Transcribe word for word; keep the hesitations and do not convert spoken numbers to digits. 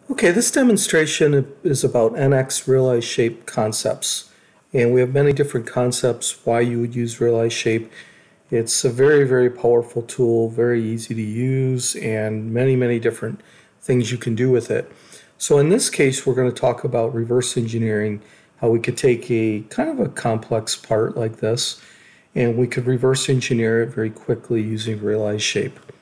Okay, this demonstration is about N X realized shape concepts. And we have many different concepts why you would use realized shape. It's a very, very powerful tool, very easy to use, and many, many different things you can do with it. So in this case, we're going to talk about reverse engineering, how we could take a kind of a complex part like this, and we could reverse engineer it very quickly using realized shape.